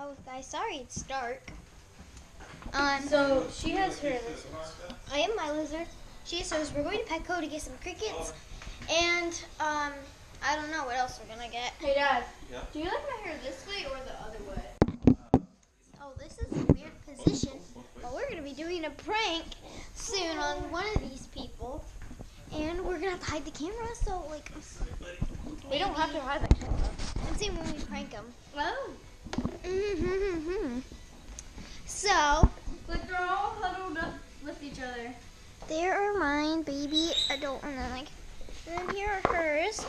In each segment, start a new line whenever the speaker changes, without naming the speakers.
Oh, guys, sorry it's dark.
So she has her lizards.
I am my lizard. She is hers. We're going to Petco to get some crickets, and I don't know what else we're gonna get.
Hey Dad,
Yeah?
do you like my hair this way or the other way?
Oh, this is a weird position. Well, we're gonna be doing a prank soon on one of these people, and we're gonna have to hide the camera. So like,
We don't have to hide the camera.
I'm saying when we prank them.
Oh.
So
Like they're all huddled up with each other.
there are mine, baby, adult, and then like, and then here are hers.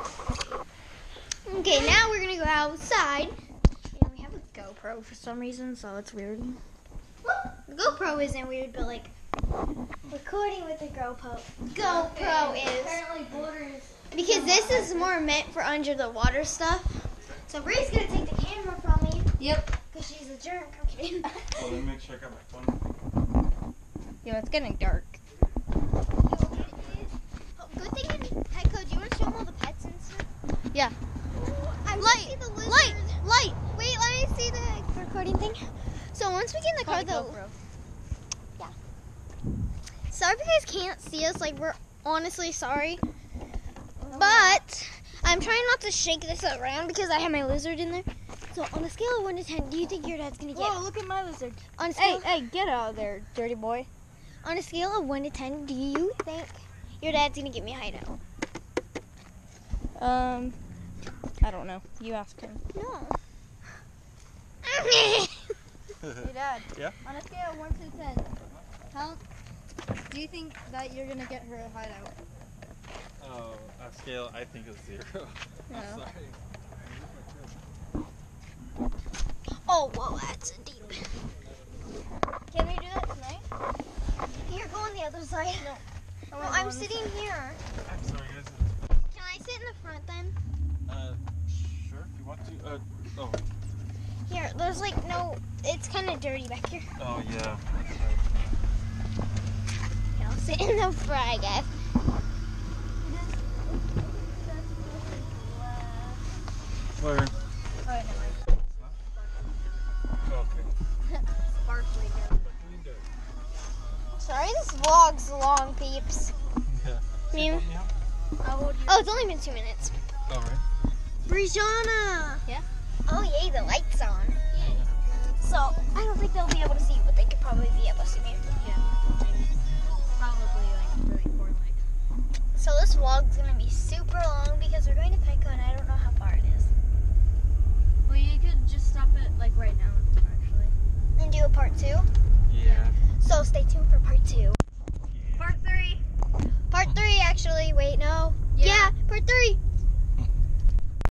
Okay, now we're gonna go outside. And we have a GoPro for some reason, so it's weird. The GoPro isn't weird, but like recording with the GoPro is
Apparently borders.
because this is more meant for under the water stuff. So Bree's gonna take the camera from me
Yep.
because she's a jerk. I'm kidding.
Oh, let me make sure I got my phone.
Yeah, it's getting dark.
Good thing in Petco, do you want to show them all the pets and stuff?
Yeah.
I want to
Light,
see the lizard.
light.
Wait, let me see the recording thing. So once we get in the car, though. Sorry if you guys can't see us. Like, we're honestly sorry. But I'm trying not to shake this around because I have my lizard in there. So on a scale of 1 to 10, do you think your dad's going to get...
Whoa, look at my lizard.
On a scale,
Hey, get out of there, dirty boy.
on a scale of 1 to 10, do you think your dad's going to get me a hideout?
I don't know. You ask him.
No.
Hey, Dad.
Yeah?
On a scale of 1 to 10, how do you think that you're gonna get her a hideout?
Oh, a scale I think is 0.
No.
I'm sorry.
Oh, whoa, that's a deep.
Can we do that tonight?
Here, go on the other side. No.
I
Well, I'm sitting here.
I'm sorry, guys.
Can I sit in the front then?
Sure, if you want to. Oh.
Here, there's like no, it's kind of dirty back here.
Oh, yeah.
Here, I'll sit in the front, I guess.
Where?
Alright,
Okay.
Sparkly.
Sorry, this vlog's long, peeps.
Yeah.
I mean,
How old you?
oh, it's only been 2 minutes.
Alright.
Brianna!
Yeah?
Oh, yay, the light's on. So, I don't think they'll be able to see you, but they could probably be able to see me.
Yeah. Probably like really poor light.
So, this vlog's gonna be super long because we're going to Petco and I don't know how far it is.
Well, you could just stop it like right now, actually.
And do a part 2.
Yeah.
So, stay tuned for part 2.